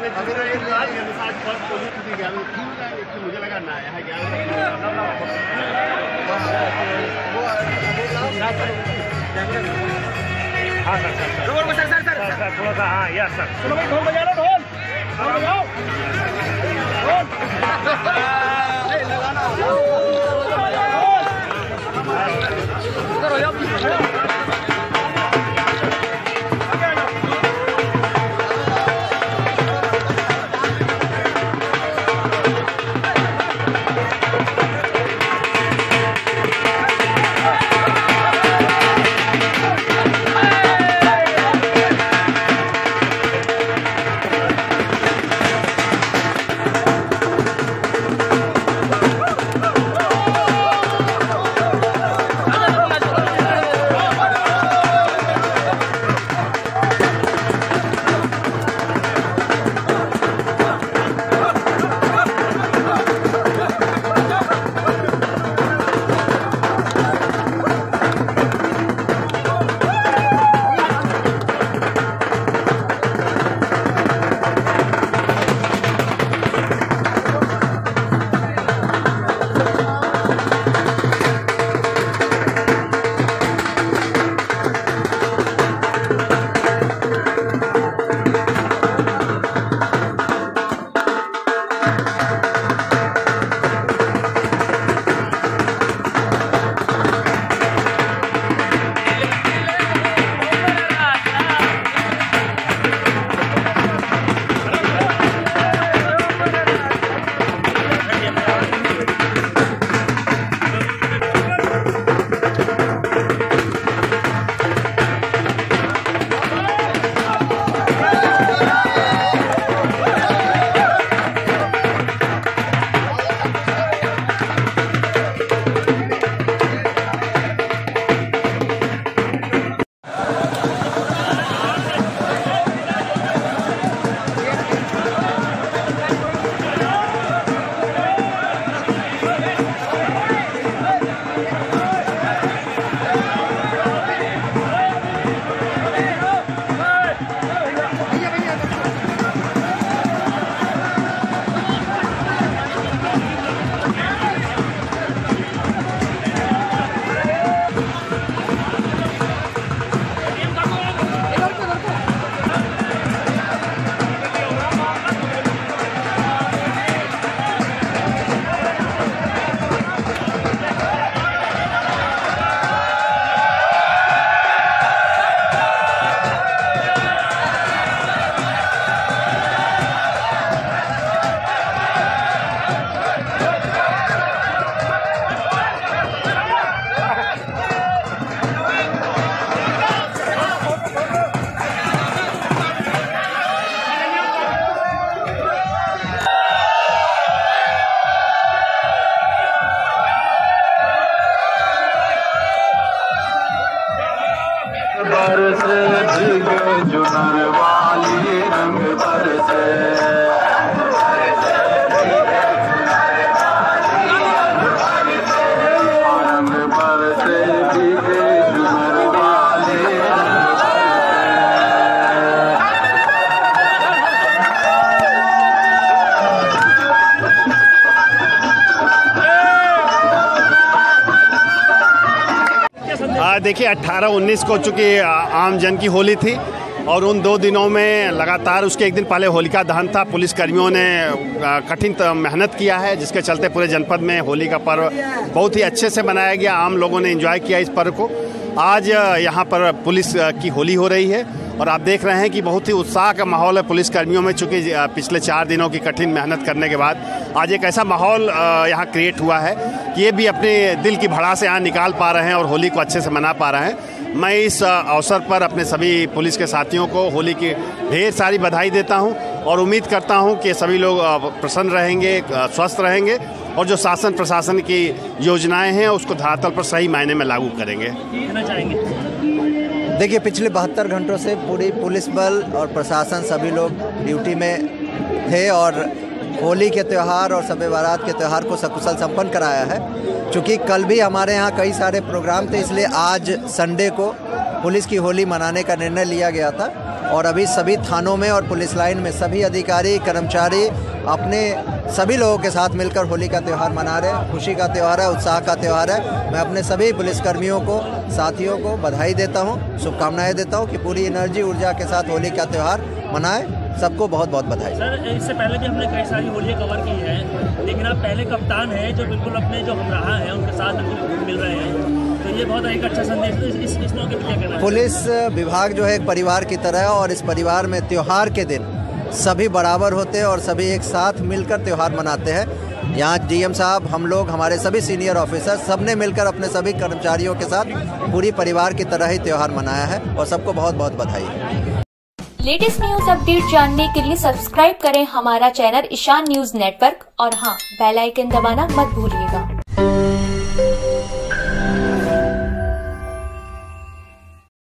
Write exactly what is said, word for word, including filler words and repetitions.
मुझे लगा ना है हाँ sir sir sir sir sir sir थोड़ा सा हाँ यार सर चलो भाई ढोल बजा लो ढोल बजाओ बरसे भीगे जुनर वाली रंग बरसे रंग बरसे भीगे जुनर वाली देखिए अट्ठारह उन्नीस को चूँकि आम जन की होली थी और उन दो दिनों में लगातार उसके एक दिन पहले होलिका दहन था। पुलिस कर्मियों ने कठिन मेहनत किया है जिसके चलते पूरे जनपद में होली का पर्व बहुत ही अच्छे से मनाया गया। आम लोगों ने एंजॉय किया इस पर्व को। आज यहाँ पर पुलिस की होली हो रही है और आप देख रहे हैं कि बहुत ही उत्साह का माहौल है पुलिस कर्मियों में। चूँकि पिछले चार दिनों की कठिन मेहनत करने के बाद आज एक ऐसा माहौल यहाँ क्रिएट हुआ है कि ये भी अपने दिल की भड़ास यहाँ निकाल पा रहे हैं और होली को अच्छे से मना पा रहे हैं। मैं इस अवसर पर अपने सभी पुलिस के साथियों को होली की ढेर सारी बधाई देता हूँ और उम्मीद करता हूँ कि सभी लोग प्रसन्न रहेंगे, स्वस्थ रहेंगे और जो शासन प्रशासन की योजनाएं हैं उसको धरातल पर सही मायने में लागू करेंगे। कहना चाहेंगे देखिए, पिछले बहत्तर घंटों से पूरी पुलिस बल और प्रशासन सभी लोग ड्यूटी में थे और होली के त्यौहार और शब बारात के त्यौहार को सकुशल संपन्न कराया है। चूँकि कल भी हमारे यहाँ कई सारे प्रोग्राम थे, इसलिए आज संडे को पुलिस की होली मनाने का निर्णय लिया गया था। और अभी सभी थानों में और पुलिस लाइन में सभी अधिकारी कर्मचारी अपने सभी लोगों के साथ मिलकर होली का त्यौहार मना रहे हैं। खुशी का त्यौहार है, उत्साह का त्यौहार है। मैं अपने सभी पुलिसकर्मियों को, साथियों को बधाई देता हूं, शुभकामनाएं देता हूं कि पूरी एनर्जी ऊर्जा के साथ होली का त्यौहार मनाएं। सबको बहुत बहुत बधाई। सर, इससे पहले भी हमने कई सारी होलियाँ कवर की हैं, लेकिन आप पहले कप्तान हैं जो बिल्कुल अपने जो हमराह हैं उनके साथ बिल्कुल मिल रहे हैं, तो ये बहुत एक अच्छा संदेश है। इस, इस मौके पर क्या कहना है? पुलिस विभाग जो है एक परिवार की तरह है और इस परिवार में त्यौहार के दिन सभी बराबर होते हैं और सभी एक साथ मिलकर त्यौहार मनाते हैं। यहाँ डीएम साहब, हम लोग, हमारे सभी सीनियर ऑफिसर, सब ने मिलकर अपने सभी कर्मचारियों के साथ पूरी परिवार की तरह ही त्यौहार मनाया है और सबको बहुत बहुत बधाई। लेटेस्ट न्यूज अपडेट जानने के लिए सब्सक्राइब करें हमारा चैनल ईशान न्यूज नेटवर्क और हाँ, बेल आइकन दबाना मत भूलिएगा।